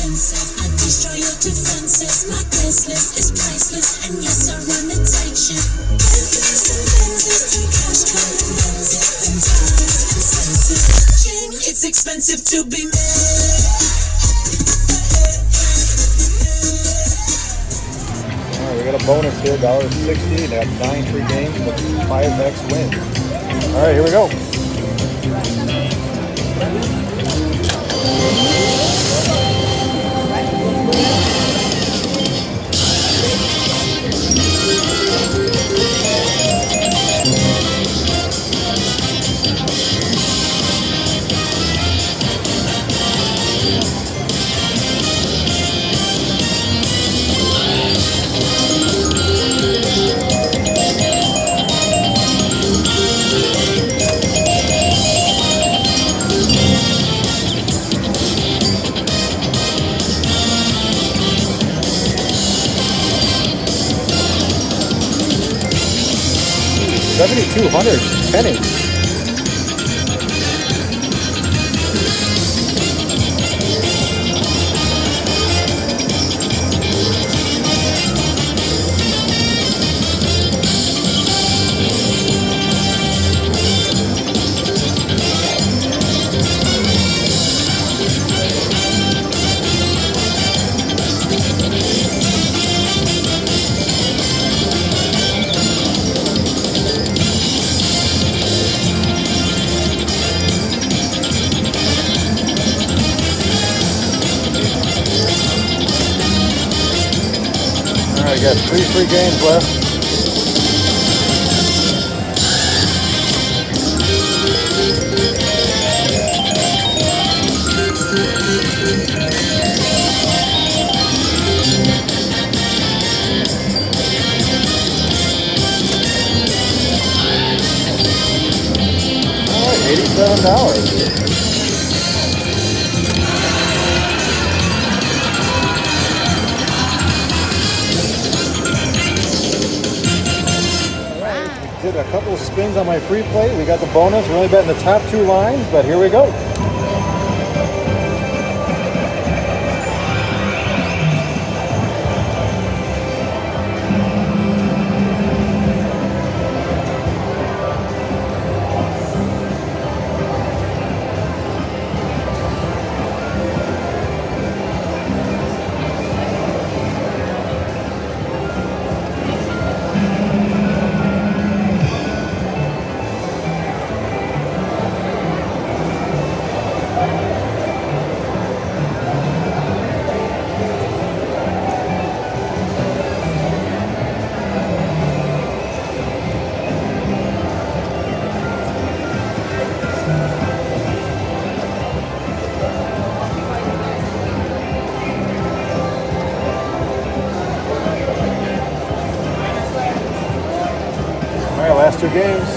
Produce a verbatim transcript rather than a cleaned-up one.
offensive. I destroy your defenses. My guest list is priceless, and yes, I run a tight ship. Bentley's and Benzes, and cash color lenses, and dollars and senses. Ching, it's expensive to be made. Alright, we got a bonus here, one dollar sixty. They have nine free games with five X wins. Alright, here we go. seventy-two hundred pennies. I got three free games left. All right, eighty-seven dollars. Did a couple of spins on my free plate. We got the bonus. We're only betting the top two lines, but here we go. Last two games.